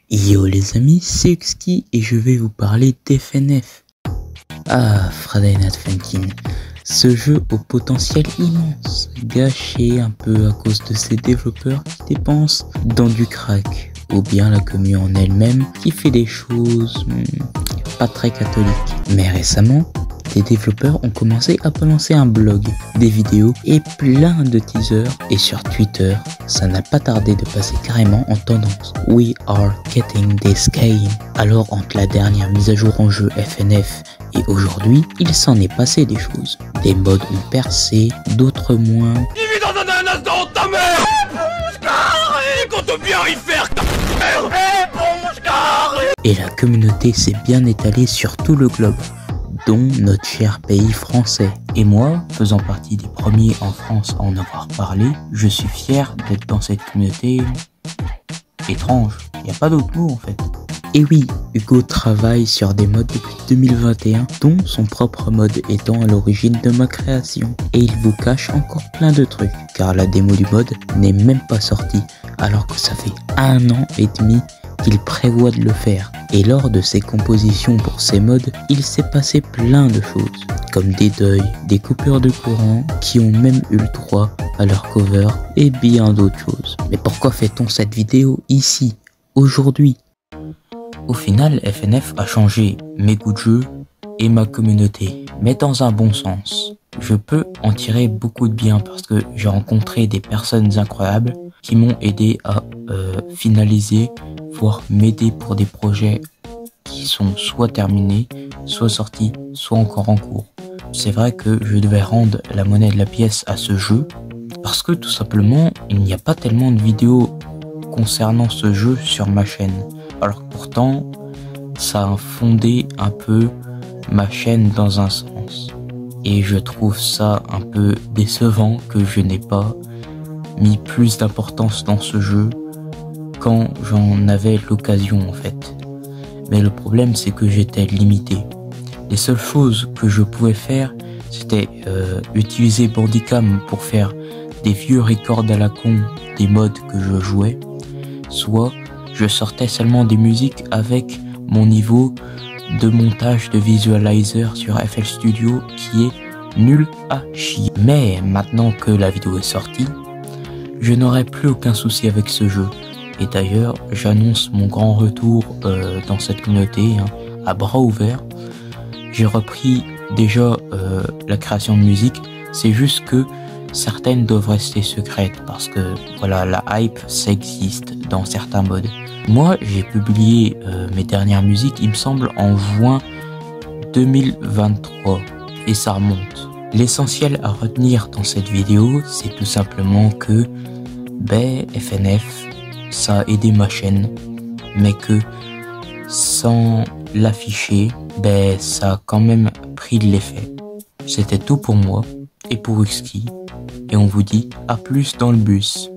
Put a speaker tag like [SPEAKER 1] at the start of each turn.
[SPEAKER 1] Yo les amis, c'est Uxki et je vais vous parler d'FNF. Ah, Friday Night Funkin', ce jeu au potentiel immense, gâché un peu à cause de ses développeurs qui dépensent dans du crack, ou bien la commune en elle-même qui fait des choses pas très catholiques. Mais récemment, les développeurs ont commencé à balancer un blog, des vidéos et plein de teasers. Et sur Twitter, ça n'a pas tardé de passer carrément en tendance. We are getting this game. Alors entre la dernière mise à jour en jeu FNF et aujourd'hui, il s'en est passé des choses. Des mods ont percé, d'autres moins.
[SPEAKER 2] Il vit dans un ananas dans ta mère. Éponge carré, compte bien y faire ta mère. Éponge carré.
[SPEAKER 1] Et la communauté s'est bien étalée sur tout le globe, dont notre cher pays français. Et moi, faisant partie des premiers en France à en avoir parlé, je suis fier d'être dans cette communauté étrange. Il n'y a pas d'autre mot en fait. Et oui, Hugo travaille sur des mods depuis 2021, dont son propre mode étant à l'origine de ma création. Et il vous cache encore plein de trucs, car la démo du mode n'est même pas sortie, alors que ça fait 1 an et demi qu'il prévoit de le faire. Et lors de ses compositions pour ces mods, il s'est passé plein de choses, comme des deuils, des coupures de courant qui ont même eu le droit à leur cover et bien d'autres choses. Mais pourquoi fait-on cette vidéo ici, aujourd'hui? Au final, FNF a changé mes goûts de jeu et ma communauté, mais dans un bon sens. Je peux en tirer beaucoup de bien parce que j'ai rencontré des personnes incroyables qui m'ont aidé à finaliser, voire m'aider pour des projets qui sont soit terminés, soit sortis, soit encore en cours. C'est vrai que je devais rendre la monnaie de la pièce à ce jeu parce que tout simplement, il n'y a pas tellement de vidéos concernant ce jeu sur ma chaîne. Alors que pourtant, ça a fondé un peu ma chaîne dans un sens. Et je trouve ça un peu décevant que je n'ai pas mis plus d'importance dans ce jeu quand j'en avais l'occasion en fait. Mais le problème c'est que j'étais limité. Les seules choses que je pouvais faire c'était utiliser Bandicam pour faire des vieux records à la con des mods que je jouais, soit je sortais seulement des musiques avec mon niveau de montage de visualizer sur FL Studio qui est nul à chier. Mais maintenant que la vidéo est sortie, je n'aurai plus aucun souci avec ce jeu. Et d'ailleurs, j'annonce mon grand retour dans cette communauté à bras ouverts. J'ai repris déjà la création de musique. C'est juste que certaines doivent rester secrètes parce que voilà, la hype ça existe dans certains modes. Moi, j'ai publié mes dernières musiques, il me semble, en juin 2023 et ça remonte. L'essentiel à retenir dans cette vidéo, c'est tout simplement que FNF, ça a aidé ma chaîne, mais que sans l'afficher, ça a quand même pris de l'effet. C'était tout pour moi et pour Uxki, et on vous dit à plus dans le bus.